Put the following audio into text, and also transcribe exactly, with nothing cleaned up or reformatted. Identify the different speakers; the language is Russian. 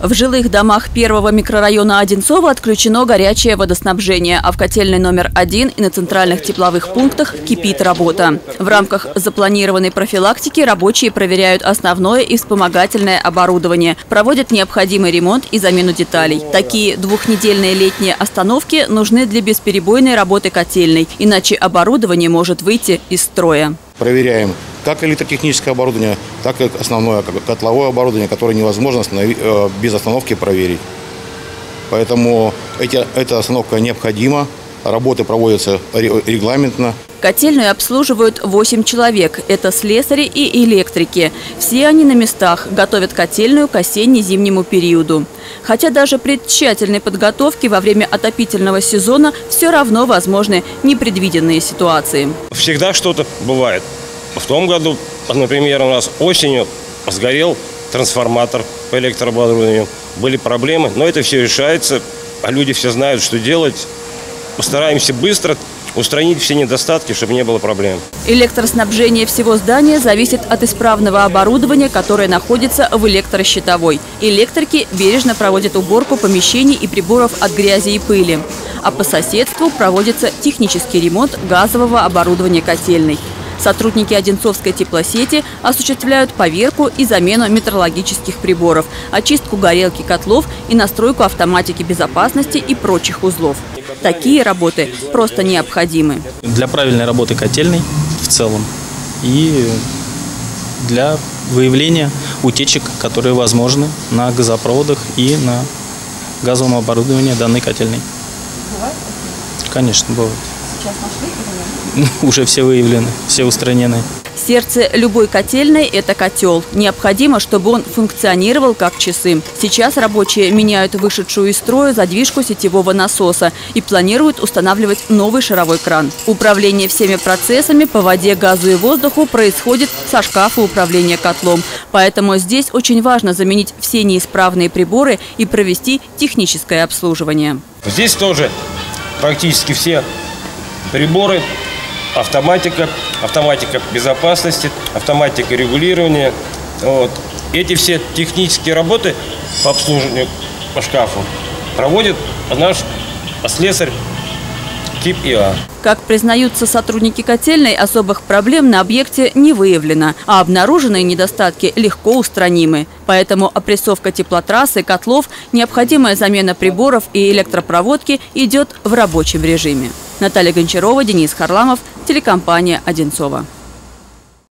Speaker 1: В жилых домах первого микрорайона Одинцово отключено горячее водоснабжение, а в котельной номер один и на центральных тепловых пунктах кипит работа. В рамках запланированной профилактики рабочие проверяют основное и вспомогательное оборудование, проводят необходимый ремонт и замену деталей. Такие двухнедельные летние остановки нужны для бесперебойной работы котельной, иначе оборудование может выйти из строя.
Speaker 2: Проверяем как электротехническое оборудование, так и основное котловое оборудование, которое невозможно без остановки проверить. Поэтому эти, эта остановка необходима, работы проводятся регламентно.
Speaker 1: Котельную обслуживают восемь человек. Это слесари и электрики. Все они на местах, готовят котельную к осенне-зимнему периоду. Хотя даже при тщательной подготовке во время отопительного сезона все равно возможны непредвиденные ситуации.
Speaker 3: Всегда что-то бывает. В том году, например, у нас осенью сгорел трансформатор по электрооборудованию. Были проблемы, но это все решается, а люди все знают, что делать. Постараемся быстро устранить все недостатки, чтобы не было проблем.
Speaker 1: Электроснабжение всего здания зависит от исправного оборудования, которое находится в электрощитовой. Электрики бережно проводят уборку помещений и приборов от грязи и пыли. А по соседству проводится технический ремонт газового оборудования котельной. Сотрудники Одинцовской теплосети осуществляют поверку и замену метрологических приборов, очистку горелки котлов и настройку автоматики безопасности и прочих узлов. Такие работы просто необходимы.
Speaker 4: Для правильной работы котельной в целом и для выявления утечек, которые возможны на газопроводах и на газовом оборудовании данной котельной.
Speaker 1: Бывает?
Speaker 4: Конечно, бывает.
Speaker 1: Сейчас нашли или нет?
Speaker 4: Уже все выявлены, все устранены.
Speaker 1: Сердце любой котельной – это котел. Необходимо, чтобы он функционировал как часы. Сейчас рабочие меняют вышедшую из строя задвижку сетевого насоса и планируют устанавливать новый шаровой кран. Управление всеми процессами по воде, газу и воздуху происходит со шкафа управления котлом. Поэтому здесь очень важно заменить все неисправные приборы и провести техническое обслуживание.
Speaker 3: Здесь тоже практически все приборы. Автоматика, автоматика безопасности, автоматика регулирования. Вот. Эти все технические работы по обслуживанию по шкафу проводит наш слесарь тип И А.
Speaker 1: Как признаются сотрудники котельной, особых проблем на объекте не выявлено, а обнаруженные недостатки легко устранимы. Поэтому опрессовка теплотрассы, котлов, необходимая замена приборов и электропроводки идет в рабочем режиме. Наталья Гончарова, Денис Харламов, телекомпания «Одинцово».